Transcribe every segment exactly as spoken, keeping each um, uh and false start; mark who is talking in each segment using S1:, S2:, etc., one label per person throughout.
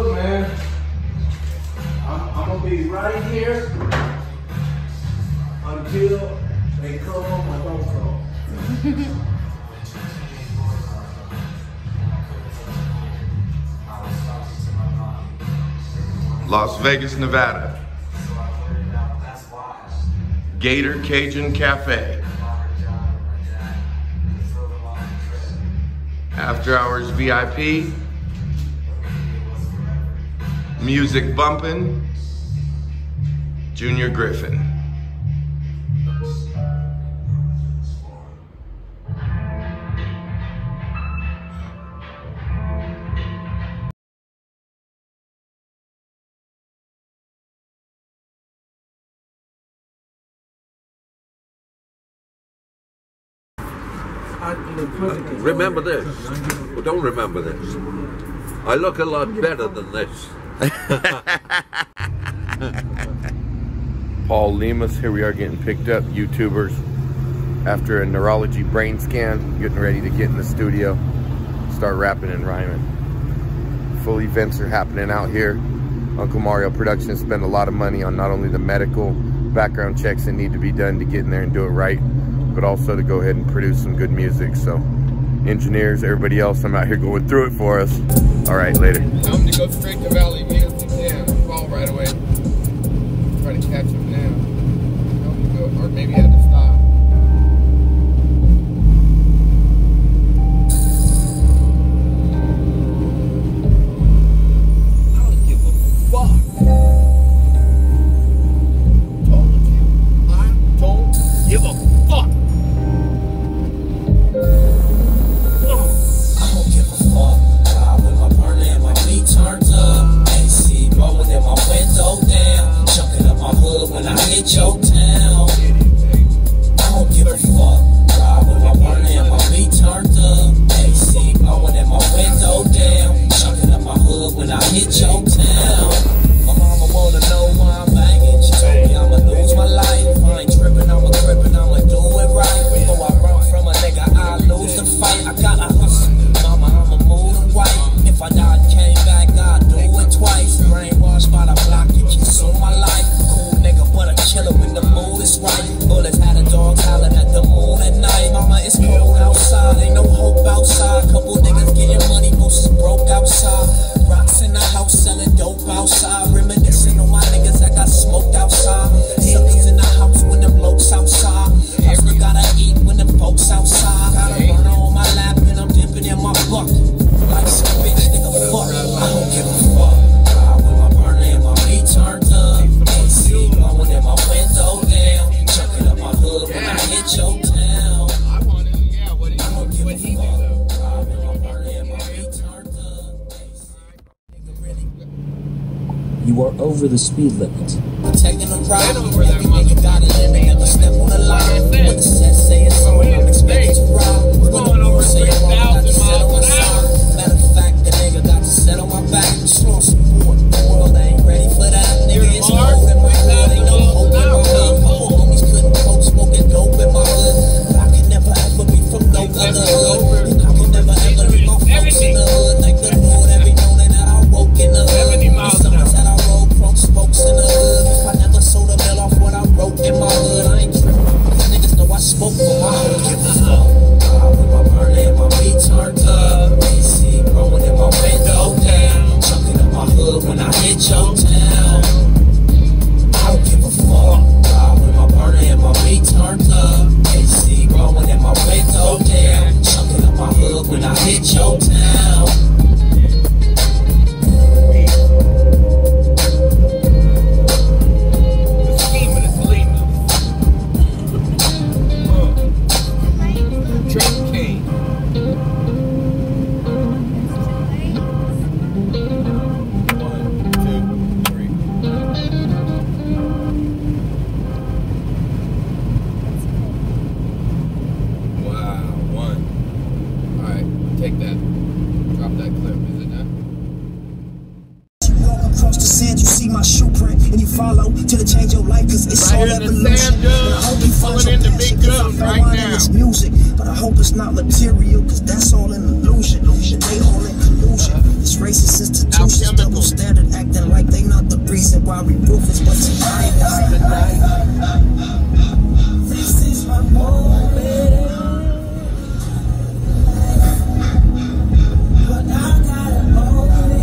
S1: look, man. I'm, I'm gonna be right here until they come home or don't come.
S2: Las Vegas, Nevada. Gator Cajun Cafe. After hours V I P. Music bumping. Junior Griffin.
S3: Remember this. Well, don't remember this. I look a lot better than this.
S2: Paul Lemus, here we are getting picked up, YouTubers, after a neurology brain scan, getting ready to get in the studio, start rapping and rhyming. Full events are happening out here. Uncle Mario Productions spend a lot of money on not only the medical background checks that need to be done to get in there and do it right, but also to go ahead and produce some good music. So engineers, everybody else, I'm out here going through it for us. All right, later.
S4: Tell them to go straight to Valley Music. Yeah, call right away. Try to catch him now. Tell them to go, or maybe have to stop. I don't give a fuck. Told you. I don't give a fuck. Turns up, A C blowing in my window down, jumping up my hood when I hit your town. I don't give a fuck. Ride with my burner and my beat turned up, A C blowing in my window down, jumping up my hood when I hit your town. My mama wanna know why I'm banging. She told me I'ma lose my life. I ain't tripping, I'ma tripping, I'ma do it right. Before I run from a nigga, I lose the fight. I gotta hustle, mama, I'ma move the right. If I died, came back, I'd do it twice. Brainwashed by the block, you consume my life. Cool nigga, but a killer when the mood is right. Bullets had a dog howling at the moon at night. Mama, it's cold outside, ain't no hope outside. Couple niggas getting money, most is broke outside. Rocks in the house, selling dope outside. Reminiscing on my niggas that got smoked outside. Suckers in the house when them blokes outside. Hustler gotta eat when them folks outside. Got a burner on my lap and I'm dipping in my bucket. Like some bitch nigga fuck, I don't give a fuck. Ride with my burner and my beat turned up, A C blowing in my window down, jumping up my hood when I hit your town. I want it, yeah, what he, I don't give a fuck. Ride with my burner and my beat turned up, A C.
S5: You are over the speed limit.
S4: Taking a ride, every nigga got a limit, never step on the line. When the set say it's on, I'm expected to ride. We're going over three thousand miles an hour. Matter of fact, the nigga got to set on my back. Slow support, the world ain't ready for that. Nigga, it's cold in my hood, ain't no hope in my hood. Couple homies couldn't cope, smoking dope in my hood. But I can never ever be from no other hood. And I can never ever leave my folks in the hood. Thank the Lord every morning that I woke in the hood. The summers that I rode from spokes in the hood. If I never sold a mill off what I wrote in my hood, I ain't tripping. These niggas know I spoke for my hood. Give a fuck. Ride with my burner and my beat turned up, A C blowing in my window down, chucking up my hood when I hit your town. I don't give a fuck. Ride with my burner and my beat turned up, A C blowing in my window down, chucking up my hood when I hit your town.
S6: Take that. Drop that clip. Is it that?
S7: You walk across the sand, you see my shoe print, and you follow till it change your life, cause it's
S6: right
S7: all
S6: here in the
S7: evolution.
S6: sand dunes,
S7: I hope you find
S6: pulling
S7: your
S6: into
S7: passion,
S6: big
S7: cause I
S6: guns
S7: found
S6: right
S7: mine
S6: now.
S7: in this music, but I hope it's not material, cause that's all an illusion. They all in delusion. It's racist institutions, double standard, acting like they not the reason why we ruthless. But tonight, this is my moment. But I gotta own it.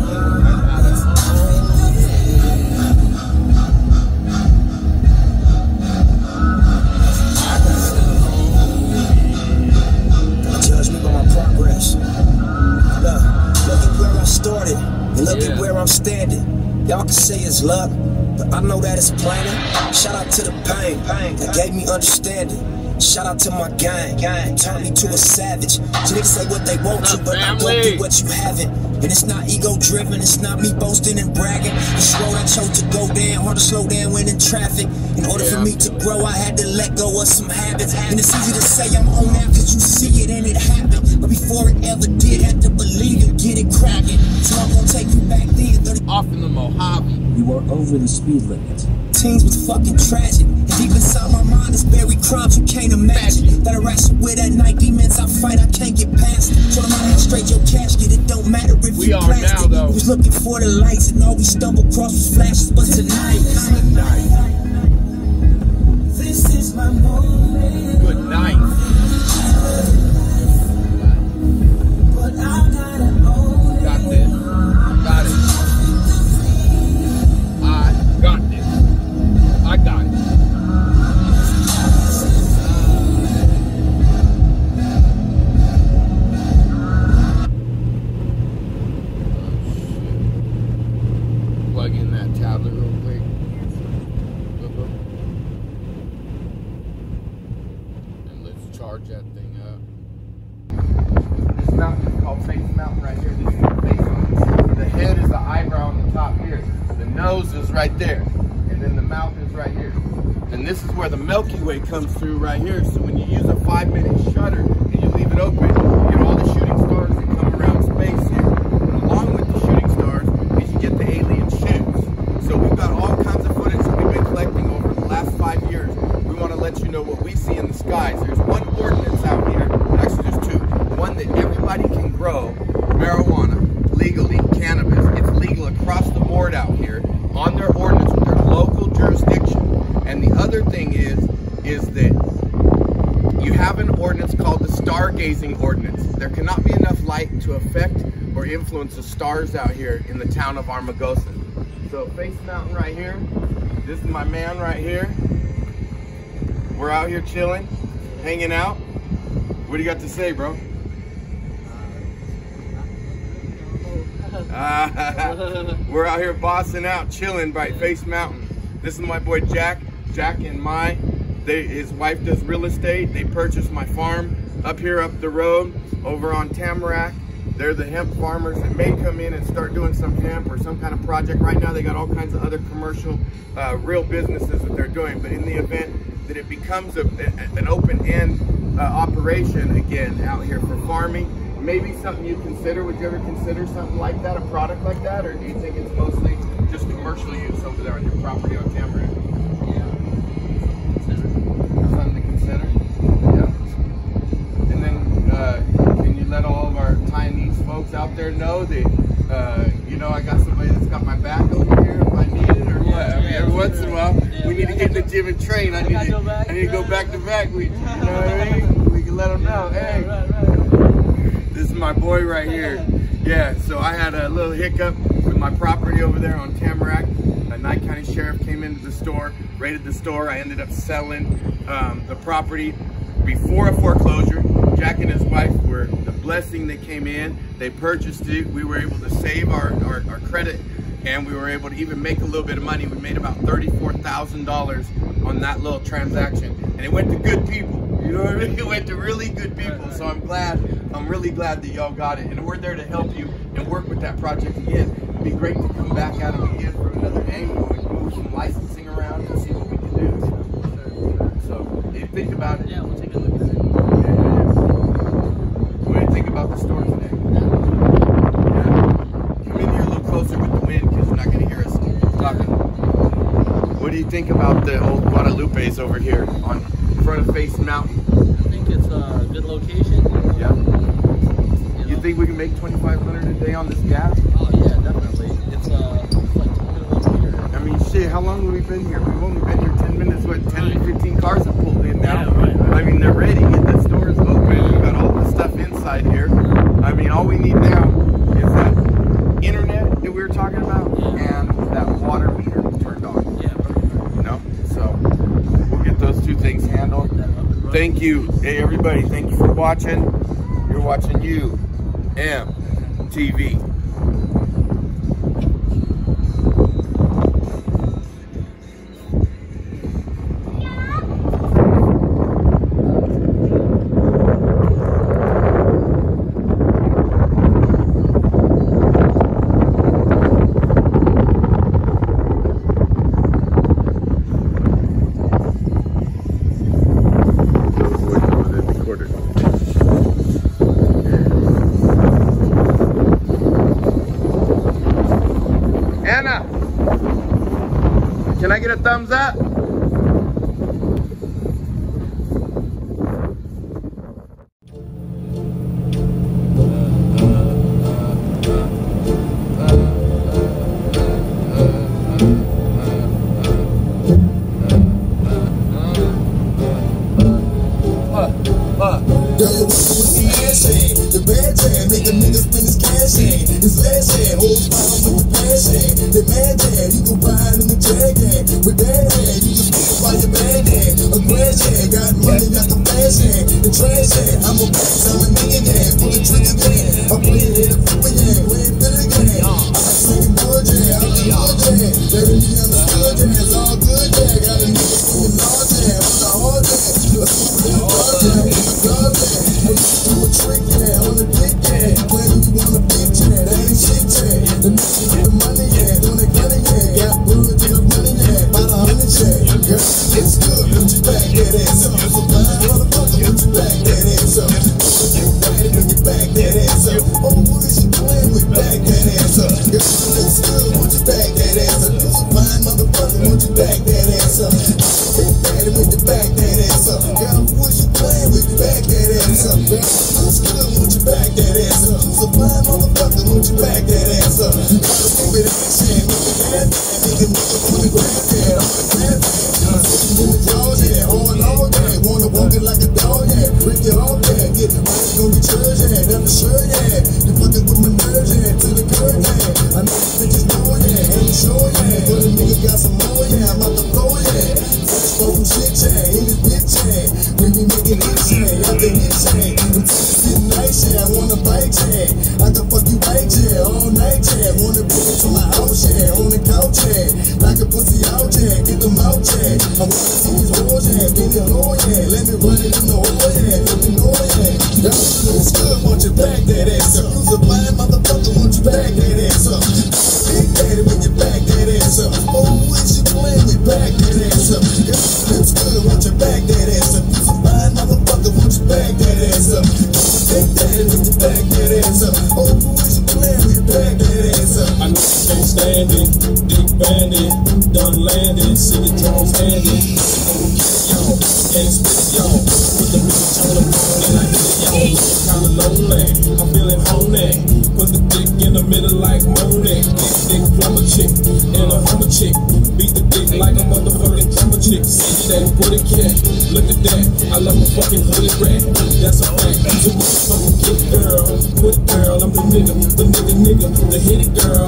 S7: Judge me by my progress. Look, look at where I started, and look
S6: Yeah.
S7: at where I'm standing. Y'all can say it's luck, but I know that it's planning. Shout out to the pain, pain that gave me understanding. Shout out to my gang, gang turned me to a savage. So niggas say what they want to, but I don't do what you haven't. And it's not ego driven, it's not me boasting and bragging. This road I chose to go down, hard to slow down when in traffic. In order for me to grow, I had to let go of some habits. And it's easy to say I'm on now cause you see it and it happened. But before it ever did, had to believe and get it cracking. So I'm gonna take you back then. thirty
S6: Off in the Mojave.
S5: You are over the speed limit.
S7: teens was fucking tragic. And deep inside my mind is buried crimes you can't imagine. That I wrestle with at night, demons I fight, I can't get past it. So I'm out straight your casket, it don't matter if
S6: We
S7: you
S6: are
S7: plastic.
S6: now, though.
S7: We was looking for the lights and all we stumbled across was flashes. But tonight, this is my moment.
S6: Good night.
S7: But I gotta own it.
S6: Got this. Got it. I got this. I got it. Plug in that tablet real quick. And let's charge that thing up.
S2: This mountain is called Face Mountain right here. This is the face mountain. The head is the eyebrow on the top here. The nose is right there. And then the mouth is right here. And this is where the Milky Way comes through right here. So when you use a five minute shutter and you leave it open, you get all the shooting stars that come around space here. And along with the shooting stars is you get the alien shoots. So we've got all kinds of footage that we've been collecting over the last five years. We want to let you know what we see in the skies. There's one ordinance out here. Actually, there's two. One that everybody can grow marijuana legally, cannabis. It's legal across the board out here on their ordinance with their local jurisdiction. And the other thing is, is that you have an ordinance called the Stargazing Ordinance. There cannot be enough light to affect or influence the stars out here in the town of Armagosa. So Face Mountain right here. This is my man right here. We're out here chilling, hanging out. What do you got to say, bro? Uh, we're out here bossing out, chilling by Face Mountain. This is my boy Jack. Jack and my, they, his wife does real estate. They purchased my farm up here, up the road, over on Tamarack. They're the hemp farmers that may come in and start doing some hemp or some kind of project. Right now, they got all kinds of other commercial, uh, real businesses that they're doing. But in the event that it becomes a, a, an open-end uh, operation again out here for farming, maybe something you consider. Would you ever consider something like that, a product like that, or do you think it's mostly just commercial use over there on your property on Tamarack? Something to consider. Yeah. And then, uh, can you let all of our Chinese folks out there know that, uh, you know, I got somebody that's got my back over here if I need it, or what? I mean, every once in a while, we need to get in the gym and train. I need to, I need to go back to back with you. You know what I mean? We can let them know. Hey, this is my boy right here. Yeah. So I had a little hiccup with my property over there on Tamarack. A Nye County Sheriff came into the store, raided the store. I ended up selling um, the property before a foreclosure. Jack and his wife were the blessing that came in. They purchased it. We were able to save our, our, our credit, and we were able to even make a little bit of money. We made about thirty-four thousand dollars on that little transaction. And it went to good people. You know what I mean? It went to really good people. So I'm glad, I'm really glad that y'all got it. And we're there to help you and work with that project again. It'd be great to come back at it again from another angle and move some licensing around and see what we can do. So, if you think about it.
S8: Yeah, we'll take a look at it.
S2: What do you think about the store today? Yeah. Come in here a little closer with the wind because you're not going to hear us talking. What do you think about the old Guadalupe's over here on in front of Face Mountain?
S8: I think it's a good location.
S2: Yeah.
S8: You,
S2: You think we can make twenty-five hundred a day on this gas?
S6: Oh yeah, definitely. It's uh, it's like twenty-one meters.
S2: I mean, shit, how long have we been here? We've only been here ten minutes. What, ten to fifteen cars have pulled in now?
S6: Yeah, right, right.
S2: I mean, they're ready. The store's open. We've got all the stuff inside here. I mean, all we need now is that internet that we were talking about and that water meter turned on.
S6: Yeah, perfect.
S2: You know, so we'll get those two things handled. Thank you. Hey, everybody, thank you for watching. You're watching U M T V. Anna, can I get a thumbs up?
S7: The bad jam, make a nigga spend his cash in. His last hand, hold power with the cash hand. The mad jam, you can buy it in the jag hand. With that hand, you just get by your bad hand. A grand hand, got money, got the flash hand. The trash hand, I'm a boss, I'm a nigga hand. Pull the trigger hand, I play it in the flipper hand. Play it for the game. I sing good jam, I'm the good jam. Letting me understood jam, it's all good jam. Got a nigga singing all jam, I'm the hard jam. Let's go to the hard jam, it's a good jam. I used to do a trick jam, on the dick jam. Playing you on the big jam, that ain't shit jam. The niggas with the money jam, on the gunny jam. Got words in the money jam, by the hundred jam. Girl, it's good, put your back that ass up. So fine, motherfucker, put your back that ass up. You bad when you back that ass up. Oh, what is you playing with? Back that ass up. Girl, it's good, put your back that ass up. You so fine, motherfucker, put your back that ass up. You bad when you back that ass up. Girl, what you playing with? Back that ass up. Girl, it's good, put your back that ass up. You so fine, motherfucker, put your back that ass up. Give me that shit, make it bad, make a nigga put the grab that on the grab that. Sitting in the drawers, yeah, hard all day. Wanna walk it like a dog, yeah. Break it all, yeah. Get right, gonna be church, yeah. That's the shirt, yeah. You fucking with my nerves, yeah. To the curb, yeah. I know the bitches know, yeah. Ain't sure, yeah. But a nigga got some more, yeah. I'm out the floor, yeah. Fresh from shit, yeah. In this bitch, yeah. We be making hits, yeah. After hits, yeah. I'm getting nice, yeah. I wanna bite, yeah. I can fuck you right, yeah. All night, yeah. Wanna bring it to my house, yeah. On the couch, yeah. Like a pussy out, yeah. Get them out, yeah. I wanna see these hoes, yeah. Get it low, yeah. Let me run it in the hole, yeah. Let me know, yeah. That looks good, want you back that ass up. You's a blind motherfucker, want you back that ass up. Big daddy when you back that ass up. Oh, is you playing with back that ass up? That looks good, want you back that ass up. You's a blind motherfucker, want you back that ass up. Big daddy when you back that ass up. Oh, is you playing with back that ass up?
S8: I know you can't stand it, big bandit, done landed, see the drones handed. Yo, can't spit yo, put the bitch on the phone and I hit it yo. Kinda lonely, I'm feeling honey. Put the dick in the middle like Monet. Big dick plumber chick and a hummer chick. Beat the dick like a motherfucking plumber chick. See that, what a cat, look at that. I love a fucking hooded rat, that's a fact. So motherfucking kid girl, good girl, I'm the nigga, the nigga nigga, the hit it girl.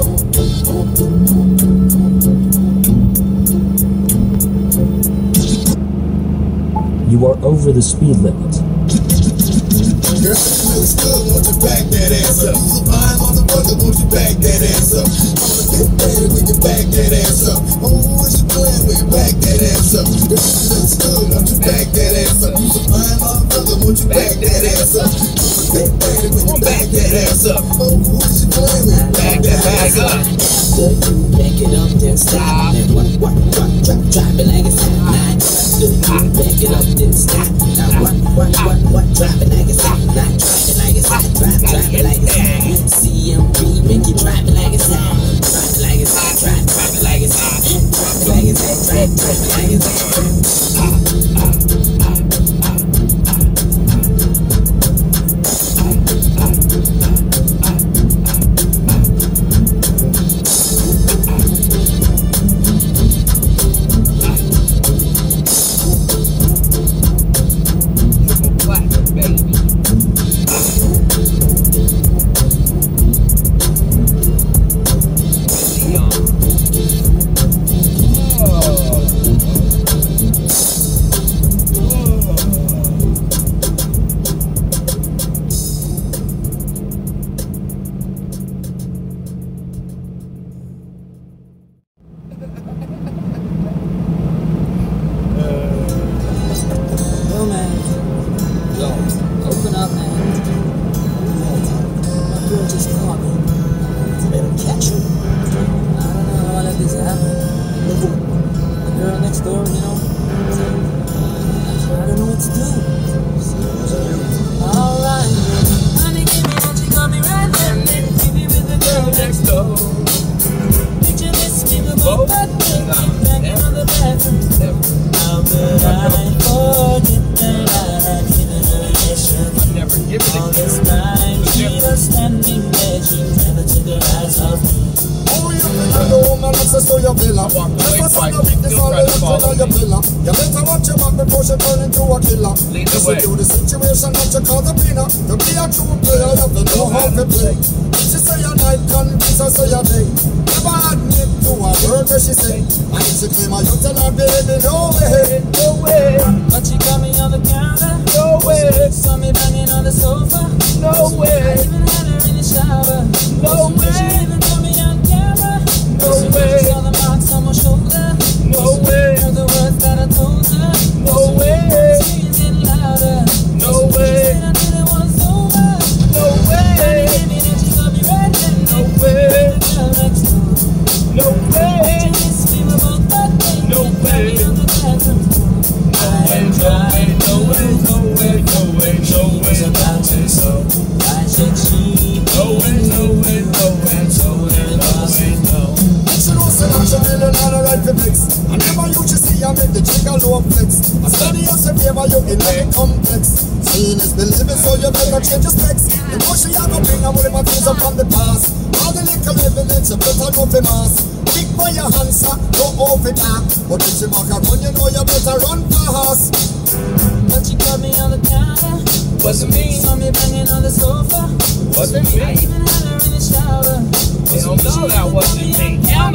S5: You are over the speed limit.
S7: Girl, it looks good, want you back that ass up. You's a fine motherfucker, want you back that ass up. Big daddy when you back that ass up. Oh, what you playing with? Back that ass up. Girl, it looks good, want you back that ass up. You's a fine motherfucker, want you back that ass up. Big daddy when you back that ass up. Oh, what you playing with? Back that bag up.
S4: After you back it up, then stop. Then what, what, what, drop, drop it like it's hot. After you back it up, then stop. Now what, what, what, what, drop it like it's hot. Now drop it like it's hot, drop, drop it like it's hot. C M P make you drop it like it's hot. Drop it like it's hot, drop, drop it like it's hot. Drop it like it's hot, drop, drop it like it's hot. banging on the bathroom. How could I forget that I had given her an extra key? All this time she was standing there, she never took her eyes off me.
S9: Oh, you better know woman access to your villa. Never find a weakness all the left on your pillar. You better watch your back before she turn into a killer. Listen to the situation that you call the winner. To be a true player, you have to know how to play. If she say a night, convince her say a day. Never admit to a word that she say. And if she claim her, you tell her, baby, no way, no way.
S4: But she got me on the counter.
S9: No way.
S4: Saw me banging on the sofa.
S9: No way.
S4: I even had her in the shower.
S9: No way.
S4: She even got me on camera.
S9: No way.
S4: Saw the marks on my shoulder.
S9: No way.
S4: Heard the words that I told her.
S9: No way.
S4: Screams getting louder.
S9: No way.
S4: She said I knew it was over.
S9: No way.
S4: Baby, baby, then she got me red-handed.
S9: No way.
S4: The girl next door.
S9: No way.
S4: She kissed me, we both got naked.
S9: No way.
S4: Got me on the bathroom.
S9: No way, no way, no way, no way, no way, no way,
S4: About to so I said she
S9: no way, no way, no way, no way, no way, no. And she knows that I'm really not a right for flex. I never used to see I make the trigger low flex. I study as a favor you in very complex. Seeing is believing, so you better change your specs. The more she have a bring, I'm with my things up from the past. All the little evidence, you better go for mass. Kick by your hands, sir, go off it up. But if she back and run, you know you better run fast.
S4: But she got me on the counter.
S9: Wasn't me,
S4: Saw me banging on the sofa.
S9: wasn't
S4: I
S9: me.
S4: even had her in the shower.
S9: Hell no, that wasn't me. Hell